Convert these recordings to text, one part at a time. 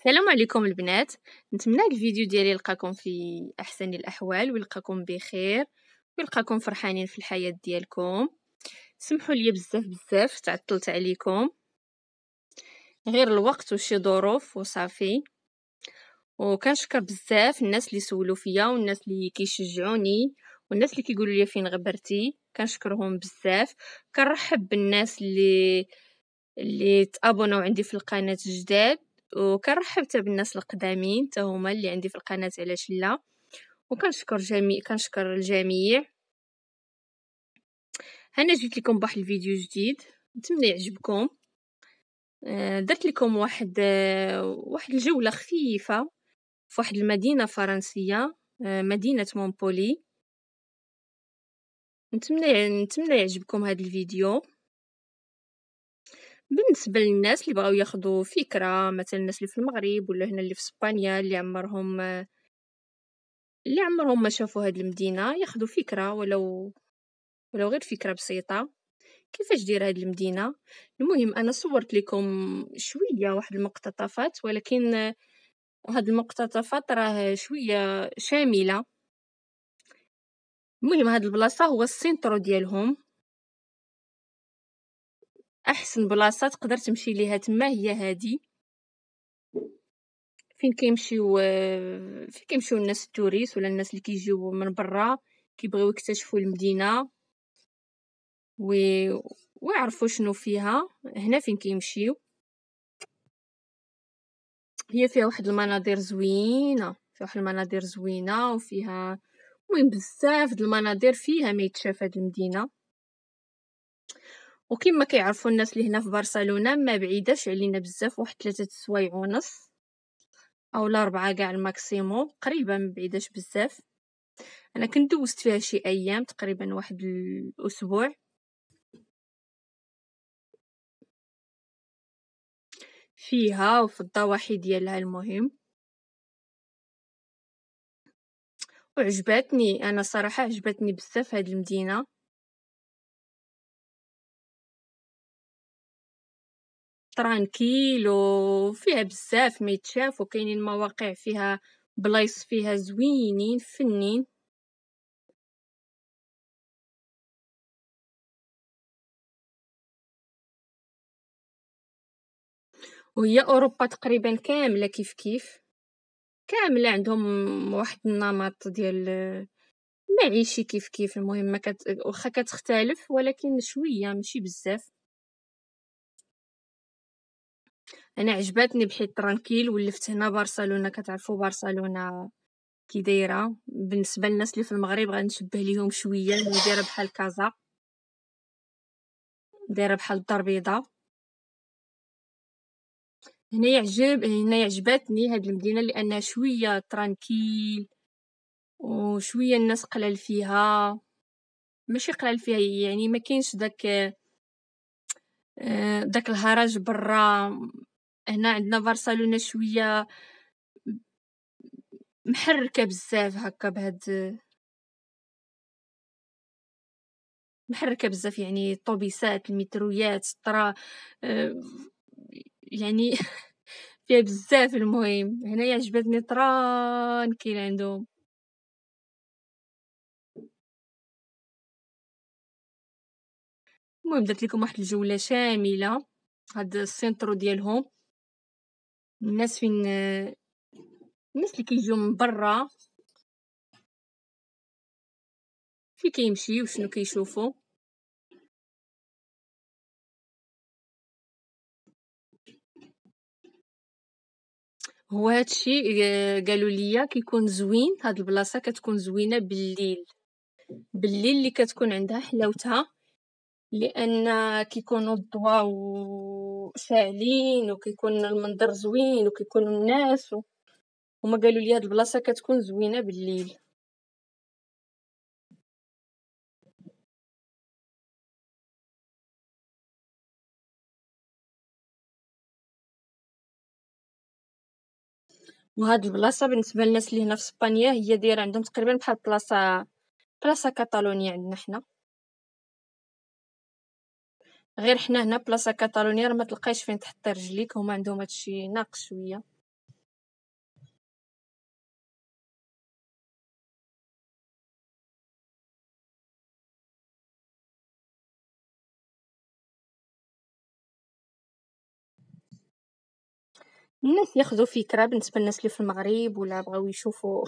السلام عليكم البنات. نتمنى هاد الفيديو ديالي يلقاكم في احسن الاحوال ويلقاكم بخير ويلقاكم فرحانين في الحياة ديالكم. سمحوا لي بزاف بزاف تعطلت عليكم، غير الوقت وشي ظروف وصافي. وكنشكر بزاف الناس اللي سولوا فيا والناس اللي كيشجعوني والناس اللي كيقولوا لي فين غبرتي، كنشكرهم بزاف. كنرحب بالناس اللي تابوناو عندي في القناة جداد، وكنرحب حتى بالناس القدامين حتى هما اللي عندي في القناة، علاش لا. كنشكر الجميع. انا جيت لكم بواحد الفيديو جديد، نتمنى يعجبكم. درت لكم واحد الجولة خفيفة في واحد المدينة فرنسية، مدينة مونبولي. نتمنى يعجبكم هذا الفيديو. بالنسبة للناس اللي بغاو ياخدوا فكرة، مثلا الناس اللي في المغرب ولا هنا اللي في اسبانيا اللي عمرهم ما شافوا هاد المدينة، ياخدوا فكرة ولو غير فكرة بسيطة كيفاش دايره هاد المدينة. المهم انا صورت لكم شوية واحد المقتطفات، ولكن هاد المقتطفات راه شوية شاملة. المهم هاد البلاصة هو السنترو ديالهم، احسن بلاصة تقدر تمشي ليها تما هي هادي، فين كيمشيو الناس التوريست ولا الناس اللي كيجيو من برا كيبغيو يكتشفوا المدينة ويعرفوا شنو فيها. هنا فين كيمشيو، هي فيها واحد المناظر زوينة، وفيها المهم بزاف د المناظر فيها ما يتشاف هاد المدينة. وكما كيعرفوا الناس اللي هنا في برشلونة ما بعيداش علينا بزاف، واحد 3 سوايع ونص او 4 كاع الماكسيموم، قريبه ما بعيداش بزاف. انا كنت دوزت فيها شي ايام، تقريبا واحد الاسبوع فيها وفي الضواحي ديالها. المهم وعجبتني، انا صراحه عجبتني بزاف هاد المدينه. ترانكيل وفيها بزاف ما يتشاف، وكاينين مواقع فيها، بلايص فيها زوينين فنين. وهي اوروبا تقريبا كامله كيف كامله عندهم واحد النمط ديال المعيشي كيف. المهم ما واخا كتختلف ولكن شويه ماشي بزاف. انا عجبتني بحيث ترانكيل. ولفت هنا برشلونه، كتعرفوا برشلونه كي دايره. بالنسبه للناس اللي في المغرب غنشبه ليهم شويه، دايره بحال كازا، دايره بحال الدار البيضاء. هنا يعجبتني هاد المدينه لانها شويه ترانكيل، وشويه الناس قلال فيها. ماشي قلال فيها يعني ما كاينش داك الهرج برا. هنا عندنا برشلونه شويه محركه بزاف هكا، محركه بزاف، يعني الطوبيسات، المترويات، الطرا، آه، يعني فيها بزاف. المهم هنا عجبتني ترانكيل عندهم. المهم درت لكم واحد الجوله شامله هاد السنترو ديالهم. الناس فين الناس اللي كيجيو من برا في كيمشيو شنو كيشوفوا. هو هادشي قالوا لي كيكون زوين، هاد البلاصه كتكون زوينه بالليل. بالليل اللي كتكون عندها حلاوتها، لان كيكونوا الضواء شاعلين وكيكون المنظر زوين وكيكونوا الناس هما قالوا لي هاد البلاصه كتكون زوينه بالليل. وهاد البلاصه بالنسبه للناس اللي هنا في اسبانيا هي دايره عندهم تقريبا بحال بلاصه كاتالونيا عندنا حنا. غير حنا هنا بلاصه كاتالونيا راه ما تلقايش فين تحطي رجليك، هما عندهم هادشي ناقص شويه. الناس ياخدوا فكرة بالنسبة للناس اللي في المغرب ولا بغاو يشوفوا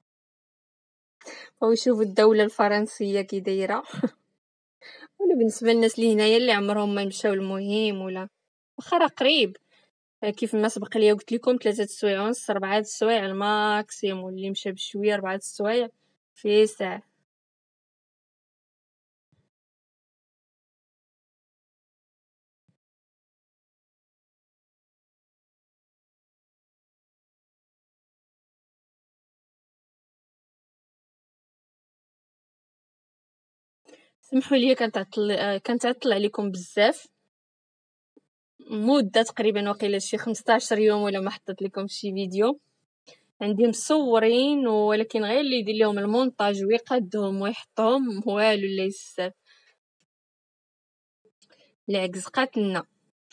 بغاو يشوفوا الدولة الفرنسية كي دايرة، ولا بالنسبة للناس اللي هنايا اللي عمرهم ما مشاو المهم ولا واخا راه قريب. كيف ما سبق ليا قلت لكم 3 السوايع ونص 4 السوايع الماكسيموم، اللي مشى بشويه 4 السوايع في ساعة. سمحوا لي كنتعطل عليكم بزاف، مدة تقريبا وقيله شي 15 يوم ولا ما حطيت لكم شي فيديو. عندي مصورين ولكن غير اللي يدير لهم المونتاج ويقادهم ويحطهم والو لا يسر، العكز قاتلنا.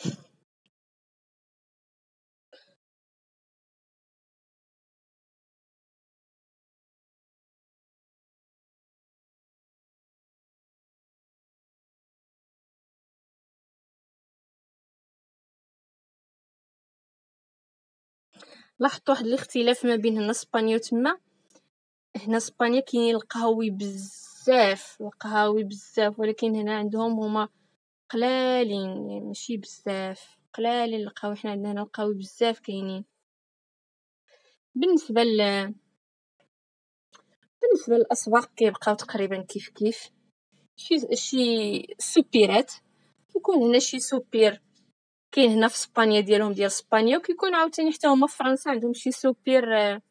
لاحظت واحد الاختلاف ما بين هنا اسبانيا وتما. هنا اسبانيا كاينين القهاوي بزاف القهاوي بزاف، ولكن هنا عندهم هما قلالين، يعني ماشي بزاف قلالين القهاوي. حنا عندنا هنا القهاوي بزاف كاينين. بالنسبه بالنسبه للاسواق كيبقاو تقريبا كيف كيف. شي سوبيرات كيكون هنا شي سوبير كاين هنا في اسبانيا ديالهم ديال اسبانيا، وكيكون عاوتاني حتى هما في فرنسا عندهم شي سوبير،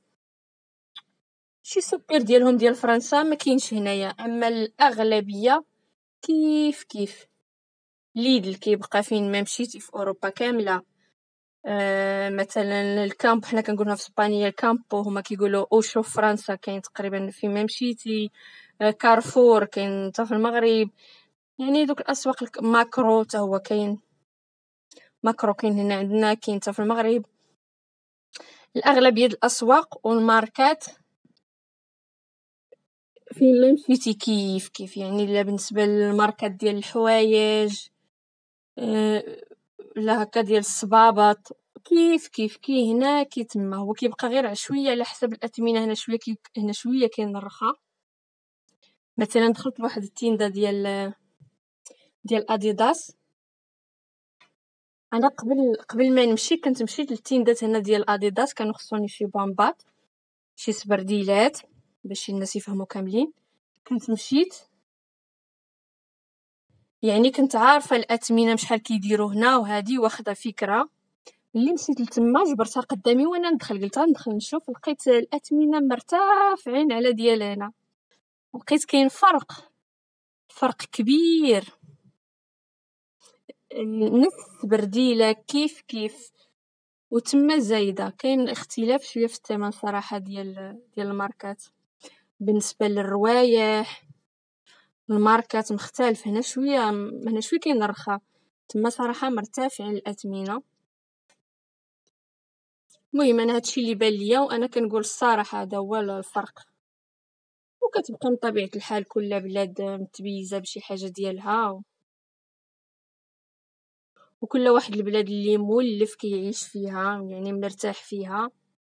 شي سوبير ديالهم ديال فرنسا ما كاينش هنايا. اما الاغلبيه كيف كيف. ليدل كيبقى فين ما مشيتي في اوروبا كامله. مثلا الكامب حنا كنقولوها في اسبانيا الكامبو، هما كيقولوا اوشو في فرنسا، كاين تقريبا فين ما مشيتي. كارفور كاين حتى في المغرب. يعني دوك الاسواق ماكرو حتى هو كاين. ماكرو كاين هنا عندنا، كاين حتى في المغرب. الاغلبيه ديال الاسواق والماركات فين ما مشيتي كيف كيف. يعني لا بالنسبه للماركات ديال الحوايج، آه، لا هكا ديال الصبابط، كيف كيف كي هنا كي تما. هو كيبقى غير عشويه على حسب الاثمنه. هنا شويه هنا شويه كاين الرخا. مثلا دخلت لواحد التيندا ديال اديداس. انا قبل ما نمشي كنت مشيت للتيندات هنا ديال اديداس، كانوا خصوني شي بامبات شي سبرديلات باش الناس يفهموا كاملين. كنت مشيت، يعني كنت عارفه الاثمنه شحال كيديروا هنا وهادي واخده فكره. ملي مشيت لتما جبرتها قدامي وانا ندخل، قلت غندخل نشوف، لقيت الاثمنه مرتفعين على ديال هنا. لقيت كاين فرق كبير. نفس برديله كيف كيف، وتما زايده كاين اختلاف شويه في الثمن صراحه ديال الماركات. بالنسبه للروايح الماركات مختلف. هنا شويه كاين رخا، تما صراحه مرتفع الاثمنه. المهم انا هادشي اللي بان ليا، وانا كنقول الصراحه هذا هو الفرق. وكتبقى من طبيعه الحال كل بلاد متميزه بشي حاجه ديالها، وكل واحد البلاد اللي مولف كيعيش فيها يعني مرتاح فيها.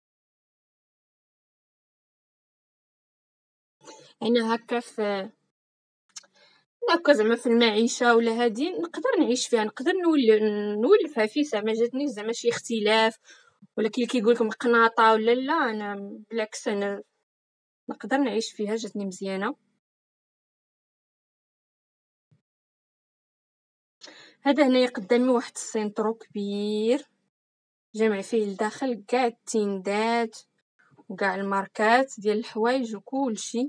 انا هكا في هكا زعما في المعيشه ولا هادي نقدر نعيش فيها، نقدر نولفها في ساعه. ما جاتنيش زعما شي اختلاف ولا كي كيقول لكم قناطه ولا لا. انا بالعكس انا نقدر نعيش فيها، جاتني مزيانه. هذا هنايا قدامي واحد السينترو كبير جامع فيه لداخل كاع التيندات وكاع الماركات ديال الحوايج وكلشي.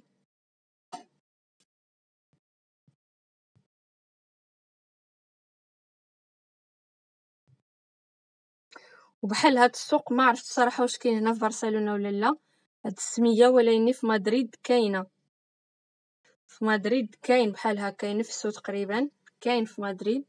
وبحال هاد السوق ما عرفت الصراحه واش كاين هنا في برشلونه ولا لا هاد السميه، ولكن في مدريد كاينه. في مدريد كاين بحال هكا نفسه تقريبا، كاين في مدريد.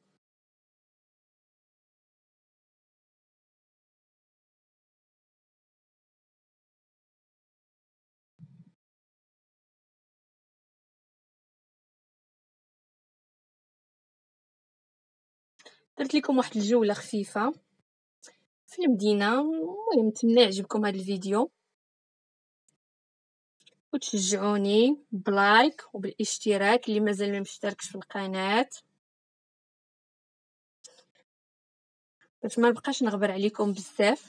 درت لكم واحد الجوله خفيفه في المدينة. المهم نتمنى يعجبكم هذا الفيديو وتشجعوني بلايك وبالاشتراك اللي مازال ما مشتركش في القناة باش ما نبقاش نغبر عليكم بزاف.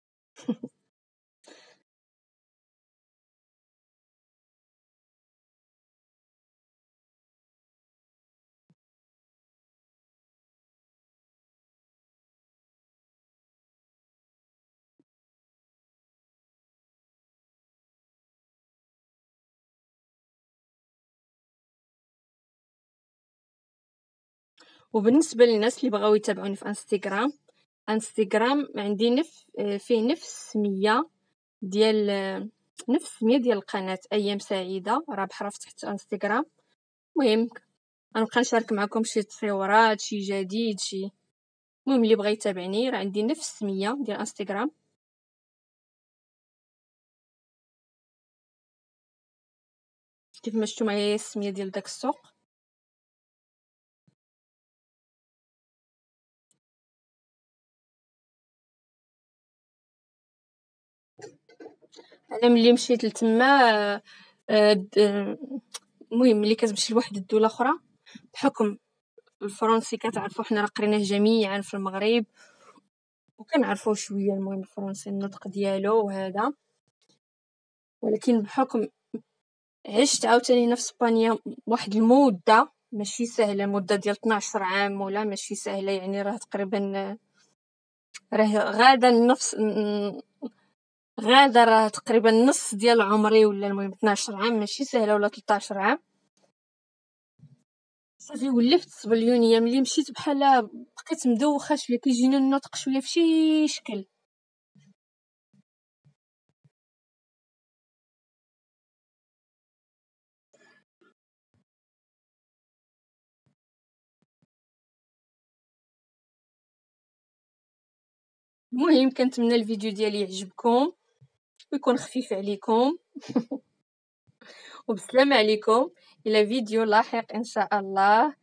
وبالنسبة للناس اللي بغاو يتابعوني في انستغرام عندي فيه نفس السمية ديال القناة ايام سعيدة، رابحة في تحت انستغرام. المهم غنبقى نشارك معكم شي تصويرات، شي جديد، شي المهم اللي بغى يتابعني راه عندي نفس السمية ديال انستغرام. كيف ما شفتوا معايا السمية ديال داك السوق. انا ملي مشيت لتما المهم ملي كتمشي لواحد الدولة اخرى بحكم الفرنسي كتعرفوا حنا راه قريناه جميعا في المغرب وكنعرفوا شويه المهم الفرنسي النطق ديالو وهذا، ولكن بحكم عشت عاوتاني هنا في اسبانيا واحد المده ماشي سهله، مده ديال 12 عام ولا ماشي سهله، يعني راه تقريبا راه راه تقريبا نص ديال عمري، ولا المهم 12 عام ماشي سهله ولا 13 عام. صافي ولفت الصبليونيه ملي مشيت بحال بقيت مدوخه شويه، كيجيني النطق شويه في شي شكل. المهم كنتمنى الفيديو ديالي يعجبكم ويكون خفيف عليكم وبسلامة عليكم الى فيديو لاحق ان شاء الله.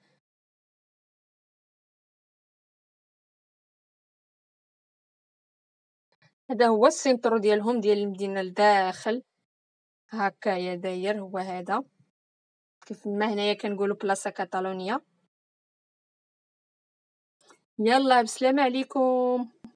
هذا هو السنترو ديالهم ديال المدينه لداخل هكايا داير، هو هذا كيف ما هنايا كنقولوا بلاصه كاتالونيا. يلا بسلامة عليكم.